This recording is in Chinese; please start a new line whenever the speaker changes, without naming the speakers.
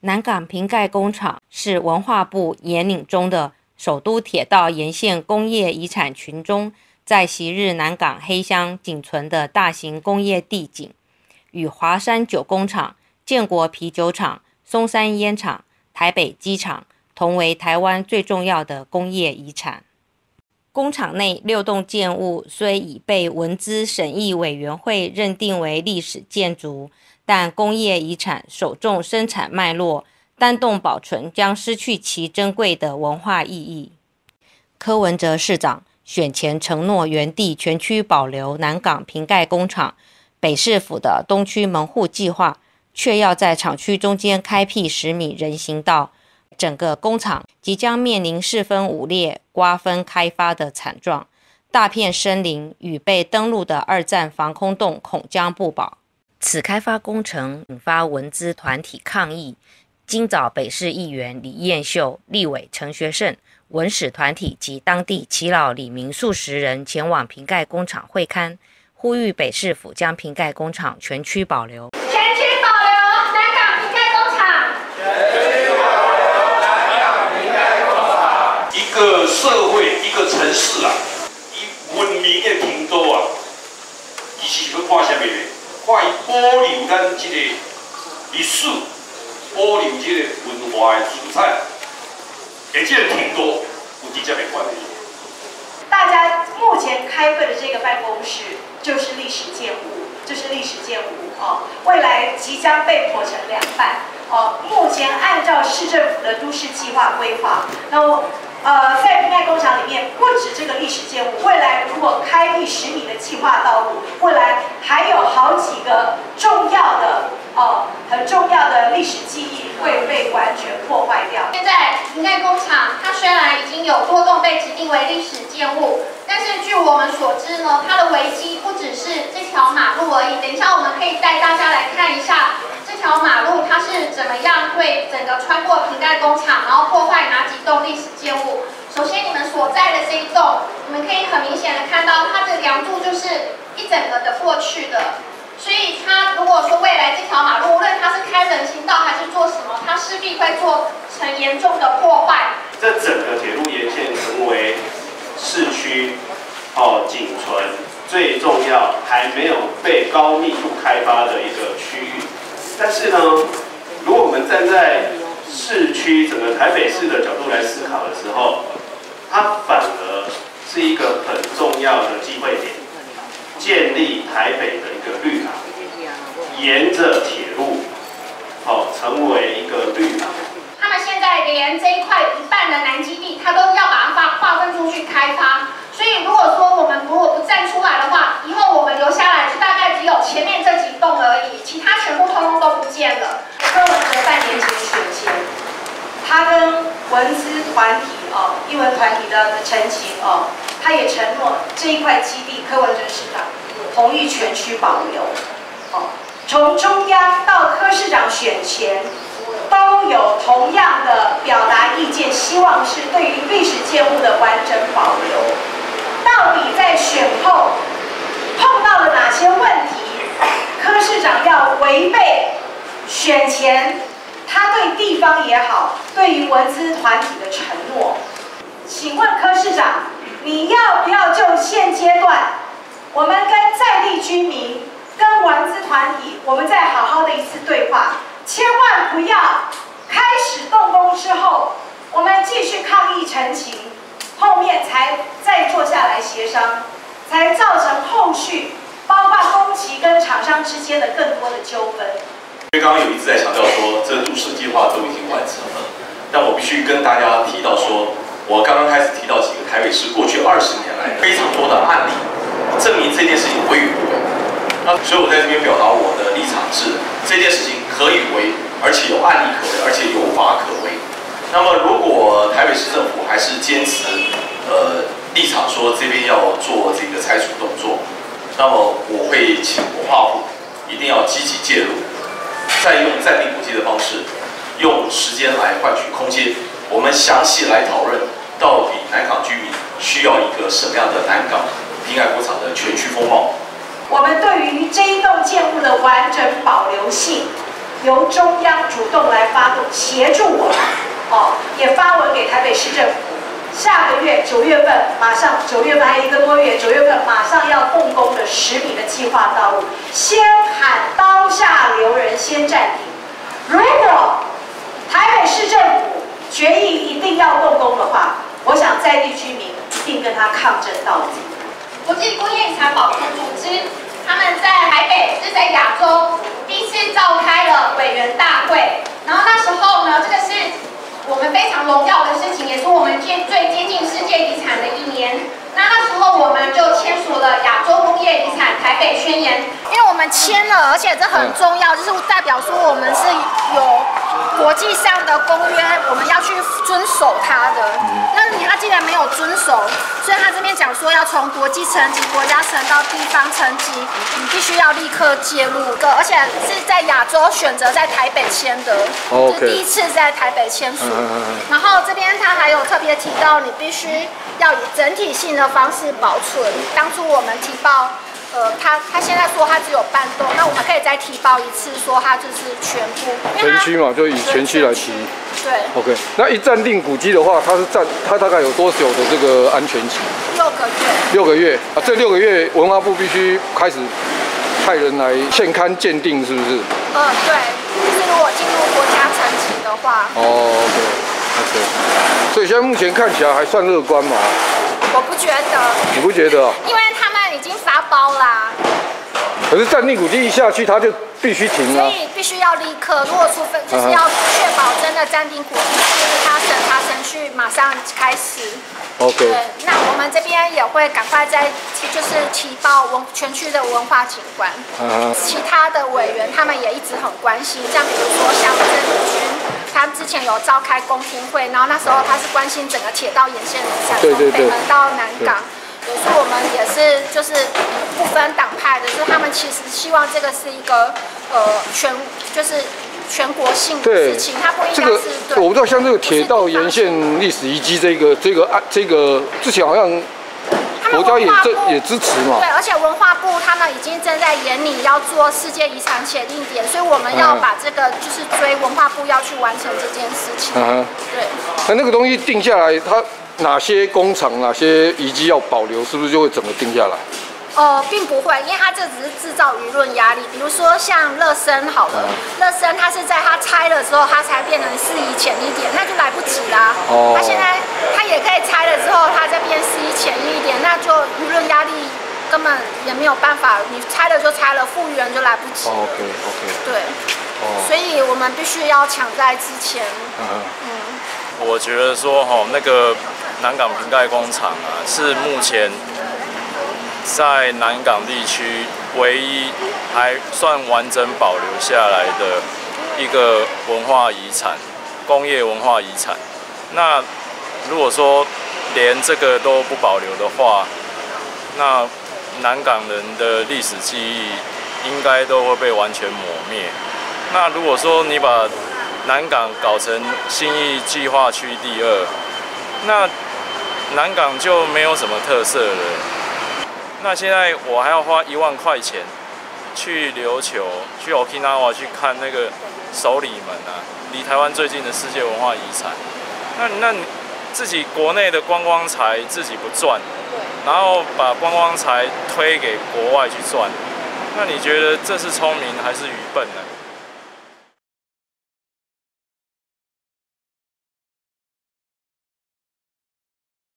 南港瓶盖工厂是文化部研拟中的首都铁道沿线工业遗产群中，在昔日南港黑箱仅存的大型工业地景，与华山酒工厂、建国啤酒厂、松山烟厂、台北机场同为台湾最重要的工业遗产。工厂内6栋建物虽已被文资审议委员会认定为历史建筑，但工业遗产首重生产脉络，单栋保存将失去其珍贵的文化意义。柯文哲市长选前承诺原地全区保留南港瓶盖工厂，北市府的东区门户计划却要在厂区中间开辟10米人行道，整个工厂即将面临4分5裂、瓜分开发的惨状，大片森林与被登陆的2战防空洞恐将不保。此开发工程引发文资团体抗议，今早北市议员李彦秀、立委陈学圣、文史团体及当地耆老里民数十人前往瓶盖工厂会勘，呼吁北市府将瓶盖工厂全区保留。
全区保留南港瓶盖工厂。
一个社会、一个城市啊，以文明的程度啊，伊是要看啥物咧？看伊保留咱这个历史，保留这个文化的资产，而这个程度有直接的关系。
大家目前开会的这个办公室就是历史建物，未来即将被剖成2半。目前按照市政府的都市计划规划，那么在瓶盖工厂里面，不止这个历史建物，未来如果开辟10米的计划道路，未来还有好几个重要的很重要的历史记忆会被完全破坏掉。
现在瓶盖工厂它虽然已经有多栋被指定为历史建物，但是据我们所知呢，它的危机不只是这条马路而已。等一下我们可以带大家来看一下这条马路它是怎么样会整个穿过瓶盖工厂，然后破坏哪几栋历史建物。首先你们所在的这一栋，你们可以很明显的看到它的梁柱就是一整个的过去的，所以它如果说未来这条马路无论它是开人行道还是做什么，它势必会做成严重的破坏。
这整个铁路沿线成为市区仅存最重要还没有被高密度开发的一个区域。但是呢，如果我们站在市区整个台北市的角度来思考的时候，它反而是一个很重要的机会点，建立台北的一个绿港，沿着铁路成为一个绿港。
他们现在连这一块1半的南基地，它都要把它划分出去开发。所以如果说我们如果不站出来的话，以后我们留下来就大概只有前面这几栋而已，其他全部通通都不见了。
柯文哲半年前选前，他跟文资团体艺文团体的陈情他也承诺这一块基地，柯文哲市长同意全区保留。从中央到柯市长选前，都有同样的表达意见，希望是对于历史建物的完整保留。到底在选后碰到了哪些问题？柯市长要违背选前他对地方也好，对于文资团体的承诺。请问柯市长，你要不要就现阶段我们跟在地居民、跟文资团体，我们再好好的一次对话？千万不要开始动工之后，我们继续抗议陈情，后面才再坐下来协商，才造成后续包括工期跟厂商之间的更多的纠纷。
因为刚刚有一直在强调说，这都市计划都已经完成了，但我必须跟大家提到说，我刚刚开始提到几个台北市过去20年来非常多的案例，证明这件事情为与不为。所以我在这边表达我的立场是，这件事情可以为，而且有案例可为，而且有法可为。那么如果台北市政府还是坚持立场说这边要做这个拆除动作，那么我会请文化部一定要积极介入，再用在地补贴的方式，用时间来换取空间。我们详细来讨论，到底南港居民需要一个什么样的南港瓶盖工厂的全区风貌。
我们对于这一栋建物的完整保留性， 由中央主动来发动，协助我们，也发文给台北市政府。下个月9月份，马上9月份还有1个多月，9月份马上要动工的10米的计划道路，先喊刀下留人，先暂停。如果台北市政府决议一定要动工的话，我想在地居民一定跟他抗争到底。
国际工业遗产保护组织，他们在台北是在亚洲第一次召开了委员大会，然后那时候呢，这个是我们非常荣耀的事情，也是我们最接近世界遗产的一年。那时候我们就签署了亚洲工业遗产台北宣言，因为我们签了，而且这很重要，就是代表说我们是有国际上的公约，我们要去遵守它的。那他既然没有遵守，所以他这边讲说要从国际层级、国家层到地方层级，你必须要立刻介入的，而且是在亚洲选择在台北签的，是第一次在台北签署。然后这边他还有特别提到，你必须要以整体性的方式保存。当初我们提报，他现在说他只有半栋，那我们可以再提报一次，说它就是全部。
全区嘛，就以全区来提。
对。
OK， 那一暂定古迹的话，它大概有多久的这个安全期
？6个月。6
个月啊，这6个月文化部必须开始派人来现勘鉴定，是不是？
对，就是如果进入国家层级的话。
OK， 所以现在目前看起来还算乐观嘛？
我不觉得。
你不觉得？
因为他们已经发包啦。
可是暂定古迹一下去，它就必须停啊。
所以必须要立刻，如果除非就是要确保真的暂定古迹，就是它审查程序马上开始。
OK。
对，那我们这边也会赶快就是提报全区的文化景观。其他的委员他们也一直很关心，像比如说像郑丽君，他之前有召开公听会，然后那时候他是关心整个铁道沿线的遗产，从北门到南港。所以我们也是就是不分党派的，就是他们其实希望这个是一个全国性的事情，它不应该是对。
我不知道像这个铁道沿线历史遗迹这个之前好像国家也支持嘛。
对，而且文化部他们已经正在研拟要做世界遗产协定点，所以我们要把这个就是追文化部要去完成这件事情。对。那
个东西定下来，它哪些工厂、哪些遗迹要保留，是不是就会整个定下来？
并不会，因为它这只是制造舆论压力。比如说像乐生好了，乐生它是在它拆了之后，它才变成适宜潜一点，那就来不及啦。它现在它也可以拆了之后，它再变适宜潜一点，那就舆论压力根本也没有办法，你拆了就拆了，复原就来不及了。
OK。
对。所以我们必须要抢在之前。
我觉得说那个南港瓶盖工厂啊，是目前在南港地区唯一还算完整保留下来的一个文化遗产，工业文化遗产。那如果说连这个都不保留的话，那南港人的历史记忆应该都会被完全抹灭。那如果说你把南港搞成信义计划区第2，那南港就没有什么特色了。那现在我还要花1万块钱去琉球、去 Okinawa 去看那个首里门啊，离台湾最近的世界文化遗产。那你自己国内的观光财自己不赚，然后把观光财推给国外去赚，那你觉得这是聪明还是愚笨呢？